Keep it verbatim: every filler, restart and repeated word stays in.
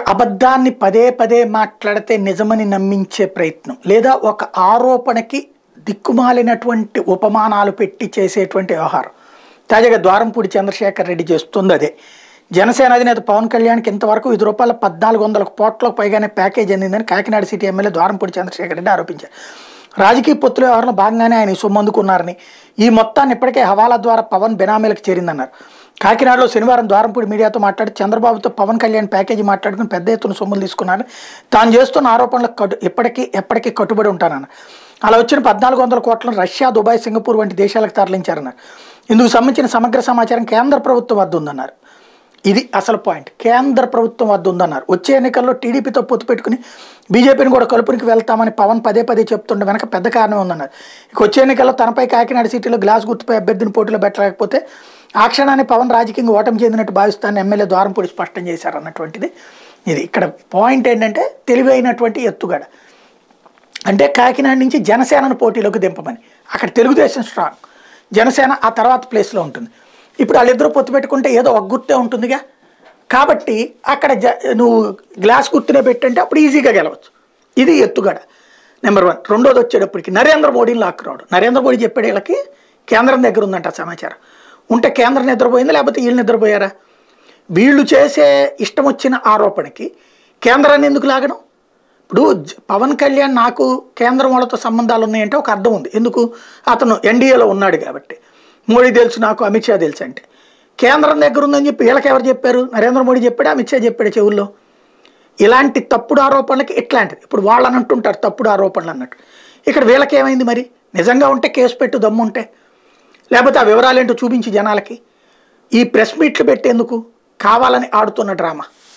అబద్ధాన్ని పదే పదే మాట్లాడితే నిజమని నమ్మించే ప్రయత్నం, లేదా ఒక ఆరోపణకి దిక్కుమాలినటువంటి ఉపమానాలు పెట్టి చేసేటువంటి వ్యవహారం. తాజాగా ద్వారంపూడి చంద్రశేఖర్ రెడ్డి చేస్తుంది అదే. జనసేన అధినేత పవన్ కళ్యాణ్కి ఇంతవరకు ఐదు రూపాయల పద్నాలుగు వందల కోట్లకు పైగానే ప్యాకేజ్ అందిందని కాకినాడ సిటీ ఎమ్మెల్యే ద్వారంపూడి చంద్రశేఖర్ రెడ్డి ఆరోపించారు. రాజకీయ పొత్తుల వ్యవహారంలో భాగంగానే ఆయన సొమ్ము అందుకున్నారని, ఈ మొత్తాన్ని ఇప్పటికే హవాలా ద్వారా పవన్ బెనామీలకు చేరిందన్నారు. కాకినాడలో శనివారం ద్వారంపూడి మీడియాతో మాట్లాడి చంద్రబాబుతో పవన్ కళ్యాణ్ ప్యాకేజీ మాట్లాడుకుని పెద్ద ఎత్తున సొమ్ములు తీసుకున్నారని, తాను చేస్తున్న ఆరోపణలకు కటు ఎప్పటికీ ఎప్పటికీ కట్టుబడి ఉంటానన్నారు. అలా వచ్చిన పద్నాలుగు వందల కోట్లను రష్యా, దుబాయ్, సింగపూర్ వంటి దేశాలకు తరలించారన్నారు. ఇందుకు సంబంధించిన సమగ్ర సమాచారం కేంద్ర ప్రభుత్వం వద్ద ఉందన్నారు. ఇది అసలు పాయింట్, కేంద్ర ప్రభుత్వం వద్ద ఉందన్నారు. వచ్చే ఎన్నికల్లో టీడీపీతో పొత్తు పెట్టుకుని బీజేపీని కూడా కలుపునికి వెళ్తామని పవన్ పదే పదే చెప్తుండే వెనక పెద్ద కారణం ఉందన్నారు. ఇక వచ్చే ఎన్నికల్లో తనపై కాకినాడ సిటీలో గ్లాస్ గుర్తుపై అభ్యర్థిని పోటీలో పెట్టలేకపోతే ఆ క్షణాన్ని పవన్ రాజకీయంగా ఓటమి చెందినట్టు భావిస్తానని ఎమ్మెల్యే ద్వారంపూడి స్పష్టం చేశారు అన్నటువంటిది. ఇది ఇక్కడ పాయింట్ ఏంటంటే తెలివైనటువంటి ఎత్తుగడ. అంటే కాకినాడ నుంచి జనసేనను పోటీలోకి దింపమని, అక్కడ తెలుగుదేశం స్ట్రాంగ్, జనసేన ఆ తర్వాత ప్లేస్లో ఉంటుంది. ఇప్పుడు వాళ్ళిద్దరూ పొత్తు పెట్టుకుంటే ఏదో ఒక గుర్తే ఉంటుందిగా, కాబట్టి అక్కడ జ నువ్వు గ్లాస్ గుర్తునే పెట్టంటే అప్పుడు ఈజీగా గెలవచ్చు. ఇది ఎత్తుగడ నెంబర్ వన్. రెండోది వచ్చేటప్పటికి నరేంద్ర మోడీని లాక్కురావడం. నరేంద్ర మోడీ చెప్పాడు వీళ్ళకి కేంద్రం దగ్గర ఉందంట సమాచారం. ఉంటే కేంద్రం నిద్రపోయిందా లేకపోతే వీళ్ళు నిద్రపోయారా? వీళ్ళు చేసే ఇష్టం వచ్చిన ఆరోపణకి కేంద్రాన్ని ఎందుకు లాగడం? ఇప్పుడు పవన్ కళ్యాణ్ నాకు కేంద్రం వాళ్ళతో సంబంధాలు ఉన్నాయంటే ఒక అర్థం ఉంది. ఎందుకు? అతను ఎన్డీఏలో ఉన్నాడు కాబట్టి. మోడీ తెలుసు నాకు, అమిత్ షా తెలుసు అంటే. కేంద్రం దగ్గర ఉందని చెప్పి వీళ్ళకి ఎవరు చెప్పారు? నరేంద్ర మోడీ చెప్పాడు, అమిత్ షా చెప్పాడు చెవుల్లో. ఇలాంటి తప్పుడు ఆరోపణలకి ఇట్లాంటిది ఇప్పుడు వాళ్ళని అంటుంటారు తప్పుడు ఆరోపణలు అన్నట్టు. ఇక్కడ వీళ్ళకి ఏమైంది మరి? నిజంగా ఉంటే కేసు పెట్టు దమ్ముంటే, లేకపోతే ఆ వివరాలు ఏంటో చూపించి జనాలకి. ఈ ప్రెస్ మీట్లు పెట్టేందుకు కావాలని ఆడుతున్న డ్రామా.